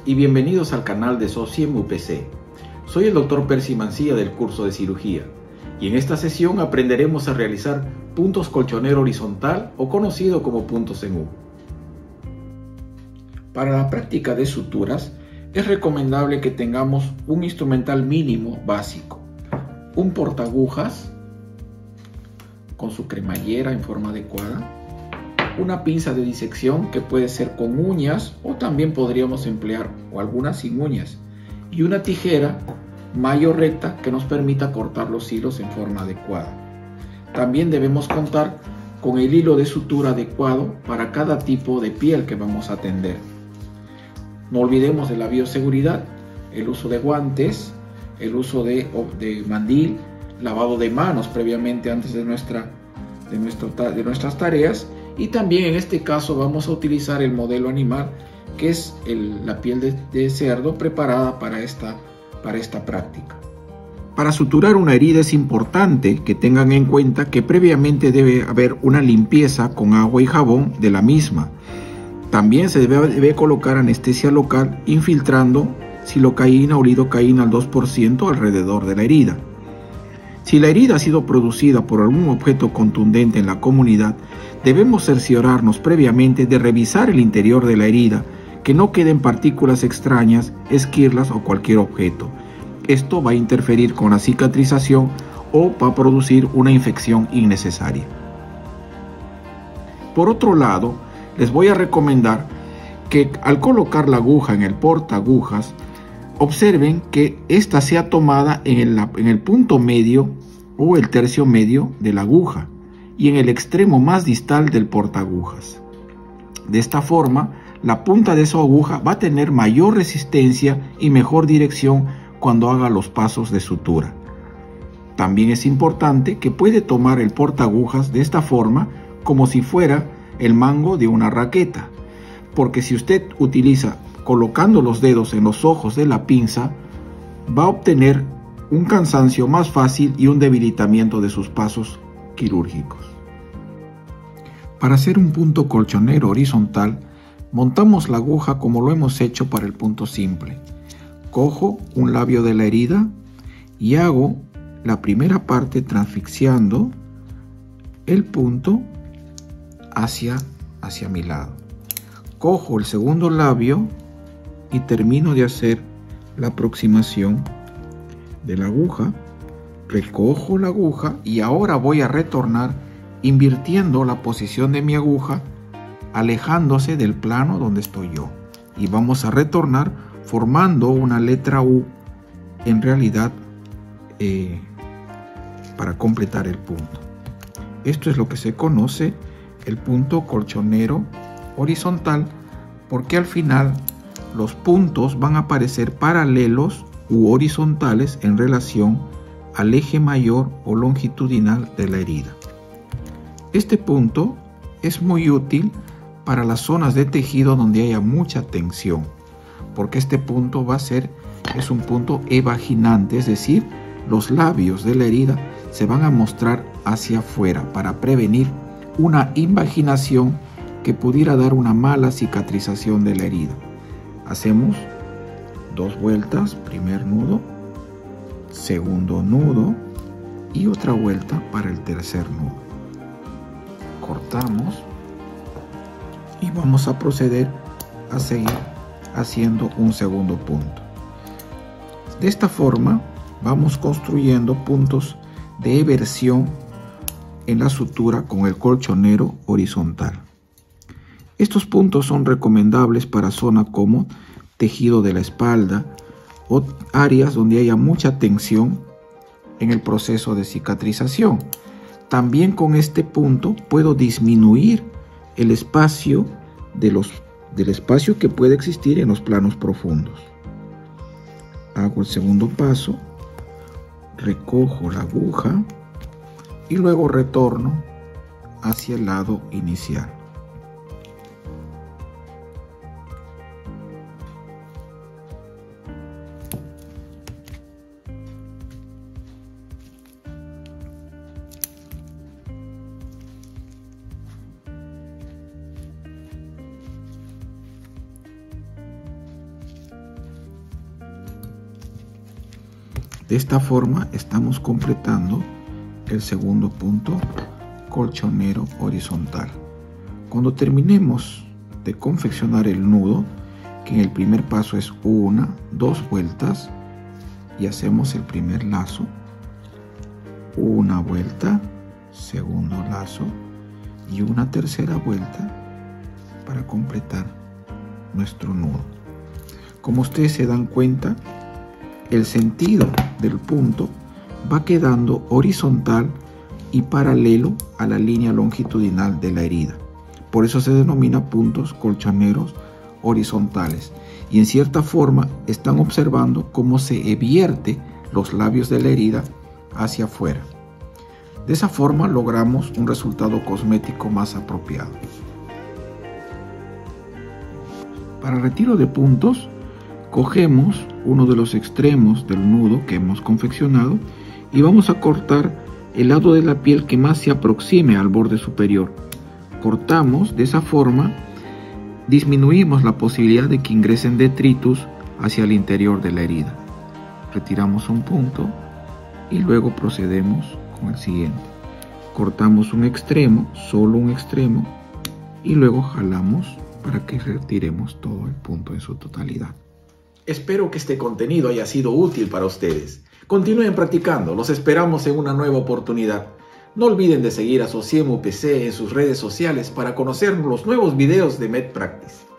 y bienvenidos al canal de SOCIEM UPC. Soy el Dr. Percy Mancilla del curso de cirugía y en esta sesión aprenderemos a realizar puntos colchonero horizontal o conocido como puntos en U. Para la práctica de suturas es recomendable que tengamos un instrumental mínimo básico, un portaagujas con su cremallera en forma adecuada, una pinza de disección que puede ser con uñas o también podríamos emplear algunas sin uñas y una tijera mayo recta que nos permita cortar los hilos en forma adecuada. También debemos contar con el hilo de sutura adecuado para cada tipo de piel que vamos a atender. No olvidemos de la bioseguridad, el uso de guantes, el uso de mandil, lavado de manos previamente antes de nuestras tareas. Y también en este caso vamos a utilizar el modelo animal, que es la piel de cerdo preparada para esta práctica. Para suturar una herida es importante que tengan en cuenta que previamente debe haber una limpieza con agua y jabón de la misma. También se debe colocar anestesia local infiltrando silocaína o lidocaína al 2% alrededor de la herida. Si la herida ha sido producida por algún objeto contundente en la comunidad, debemos cerciorarnos previamente de revisar el interior de la herida, que no queden partículas extrañas, esquirlas o cualquier objeto. Esto va a interferir con la cicatrización o va a producir una infección innecesaria. Por otro lado, les voy a recomendar que al colocar la aguja en el portaagujas, observen que ésta sea tomada en el punto medio o el tercio medio de la aguja y en el extremo más distal del portaagujas. De esta forma, la punta de su aguja va a tener mayor resistencia y mejor dirección cuando haga los pasos de sutura. También es importante que puede tomar el portaagujas de esta forma como si fuera el mango de una raqueta, porque si usted utiliza colocando los dedos en los ojos de la pinza, va a obtener un cansancio más fácil y un debilitamiento de sus pasos quirúrgicos. Para hacer un punto colchonero horizontal, montamos la aguja como lo hemos hecho para el punto simple. Cojo un labio de la herida y hago la primera parte transfixiando el punto hacia mi lado. Cojo el segundo labio y termino de hacer la aproximación de la aguja, recojo la aguja y ahora voy a retornar invirtiendo la posición de mi aguja, alejándose del plano donde estoy yo, y vamos a retornar formando una letra U en realidad para completar el punto. Esto es lo que se conoce el punto colchonero horizontal, porque al final los puntos van a aparecer paralelos u horizontales en relación al eje mayor o longitudinal de la herida. Este punto es muy útil para las zonas de tejido donde haya mucha tensión, porque este punto es un punto evaginante, es decir, los labios de la herida se van a mostrar hacia afuera para prevenir una invaginación que pudiera dar una mala cicatrización de la herida. Hacemos 2 vueltas, primer nudo, segundo nudo y otra vuelta para el tercer nudo. Cortamos y vamos a proceder a seguir haciendo un segundo punto. De esta forma vamos construyendo puntos de eversión en la sutura con el colchonero horizontal. Estos puntos son recomendables para zonas como tejido de la espalda o áreas donde haya mucha tensión en el proceso de cicatrización. También con este punto puedo disminuir el espacio del espacio que puede existir en los planos profundos. Hago el segundo paso, recojo la aguja y luego retorno hacia el lado inicial. De esta forma estamos completando el segundo punto colchonero horizontal. Cuando terminemos de confeccionar el nudo, que en el primer paso es 1, 2 vueltas, y hacemos el primer lazo, una vuelta, segundo lazo y una tercera vuelta para completar nuestro nudo. Como ustedes se dan cuenta, el sentido del punto va quedando horizontal y paralelo a la línea longitudinal de la herida. Por eso se denomina puntos colchoneros horizontales. Y en cierta forma están observando cómo se vierte los labios de la herida hacia afuera. De esa forma logramos un resultado cosmético más apropiado. Para retiro de puntos, cogemos uno de los extremos del nudo que hemos confeccionado y vamos a cortar el lado de la piel que más se aproxime al borde superior. Cortamos de esa forma, disminuimos la posibilidad de que ingresen detritus hacia el interior de la herida. Retiramos un punto y luego procedemos con el siguiente. Cortamos un extremo, solo un extremo, y luego jalamos para que retiremos todo el punto en su totalidad. Espero que este contenido haya sido útil para ustedes. Continúen practicando, los esperamos en una nueva oportunidad. No olviden de seguir a Sociem UPC en sus redes sociales para conocer los nuevos videos de MedPractice.